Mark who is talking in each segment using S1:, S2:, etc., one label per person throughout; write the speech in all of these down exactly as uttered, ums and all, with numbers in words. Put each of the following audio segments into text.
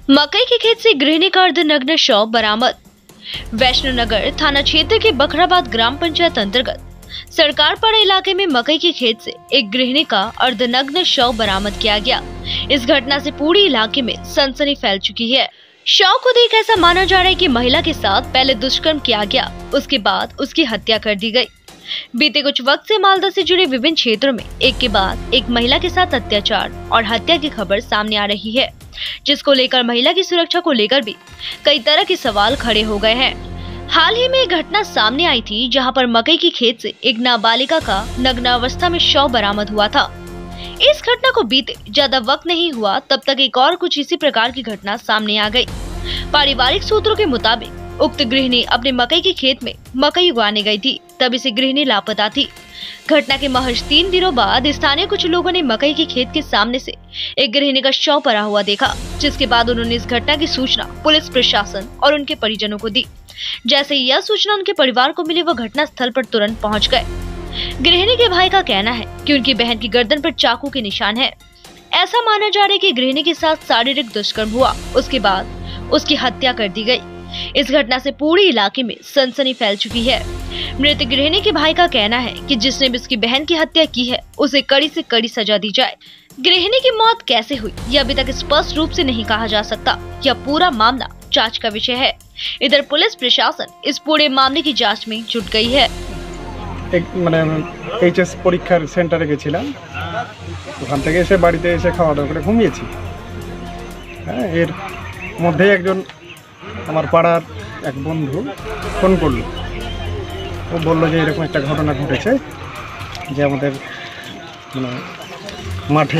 S1: मकई के खेत से गृहिणी का अर्धनग्न शव बरामद। वैष्णोनगर थाना क्षेत्र के बखराबाद ग्राम पंचायत अंतर्गत सरकारपाड़ा इलाके में मकई के खेत से एक गृहिणी का अर्धनग्न शव बरामद किया गया। इस घटना से पूरे इलाके में सनसनी फैल चुकी है। शव को देख ऐसा माना जा रहा है कि महिला के साथ पहले दुष्कर्म किया गया, उसके बाद उसकी हत्या कर दी गई। बीते कुछ वक्त से मालदा से जुड़े विभिन्न क्षेत्रों में एक के बाद एक महिला के साथ अत्याचार और हत्या की खबर सामने आ रही है, जिसको लेकर महिला की सुरक्षा को लेकर भी कई तरह के सवाल खड़े हो गए हैं। हाल ही में एक घटना सामने आई थी, जहां पर मकई की खेत से एक नाबालिगा का नग्नावस्था में शव बरामद हुआ था। इस घटना को बीते ज्यादा वक्त नहीं हुआ तब तक एक और कुछ इसी प्रकार की घटना सामने आ गई। पारिवारिक सूत्रों के मुताबिक उक्त गृहिणी अपने मकई के खेत में मकई उगाने गई थी, तब इसे गृहिणी लापता थी। घटना के महज तीन दिनों बाद स्थानीय कुछ लोगों ने मकई के खेत के सामने से एक गृहिणी का शव पड़ा हुआ देखा, जिसके बाद उन्होंने इस घटना की सूचना पुलिस प्रशासन और उनके परिजनों को दी। जैसे ही यह सूचना उनके परिवार को मिली, वह घटना स्थल पर तुरंत पहुंच गए। गृहिणी के भाई का कहना है कि उनकी बहन की गर्दन पर चाकू के निशान है। ऐसा माना जा रहा है कि गृहिणी के साथ शारीरिक दुष्कर्म हुआ, उसके बाद उसकी हत्या कर दी गई। इस घटना से पूरे इलाके में सनसनी फैल चुकी है। मृत गृहिणी के भाई का कहना है कि जिसने भी उसकी बहन की हत्या की है, उसे कड़ी से कड़ी सजा दी जाए। गृहिणी की मौत कैसे हुई, यह अभी तक स्पष्ट रूप से नहीं कहा जा सकता। यह पूरा मामला जांच का विषय है। इधर पुलिस प्रशासन इस पूरे मामले की जांच में जुट गई है।
S2: एक মানে এইচএস পরীক্ষার সেন্টারে গেছিলাম, ওখান থেকে এসে বাড়িতে এসে খাওয়া দাওয়া করে ঘুমিয়েছি। হ্যাঁ, এর মধ্যেই একজন আমার পাড়ার এক বন্ধু ফোন করলো। ও বললো যে এরকম একটা ঘটনা ঘটেছে, যে আমাদের মানে মাঠে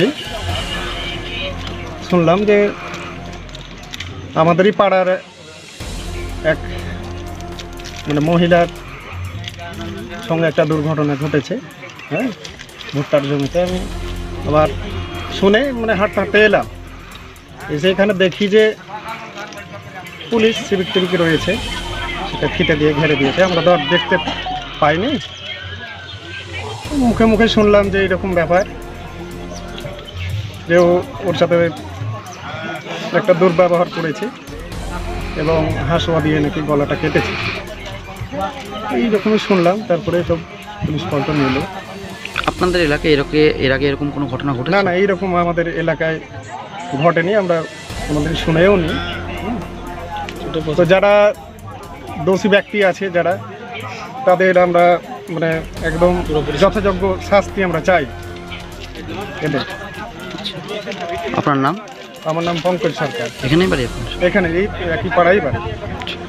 S2: শুনলাম যে আমাদেরই পাড়ার এক মানে মহিলার সঙ্গে একটা দুর্ঘটনা ঘটেছে। হ্যাঁ, ভুট্টার জমিতে আমি আবার শুনে মানে হাঁটতে হাঁটতে এলাম, এসে এখানে দেখি যে পুলিশ সিভিক টিভিক রয়েছে, সেটা ফিতে দিয়ে ঘেরে দিয়েছে। আমরা তো আর দেখতে পাইনি, মুখে মুখে শুনলাম যে এরকম ব্যাপার, যে ওর সাথে একটা দুর্ব্যবহার করেছে এবং হাসুয়া দিয়ে নাকি গলাটা কেটেছে। এইরকমই শুনলাম, তারপরে সব পুলিশ পল্টন নিল।
S3: আপনাদের এলাকায় এরকম এর আগে এরকম কোনো ঘটনা ঘটে?
S2: না না, এইরকম আমাদের এলাকায় ঘটেনি, আমরা আমাদের শুনেও নি। তো যারা দোষী ব্যক্তি আছে, যারা তাদের আমরা মানে একদম যথাযোগ্য শাস্তি আমরা চাই এদের।
S3: আপনার নাম?
S2: আমার নাম পঙ্কজ সরকার।
S3: এখানেই বাড়ি আপনার?
S2: এখানে এই একই পাড়াই বাড়ি।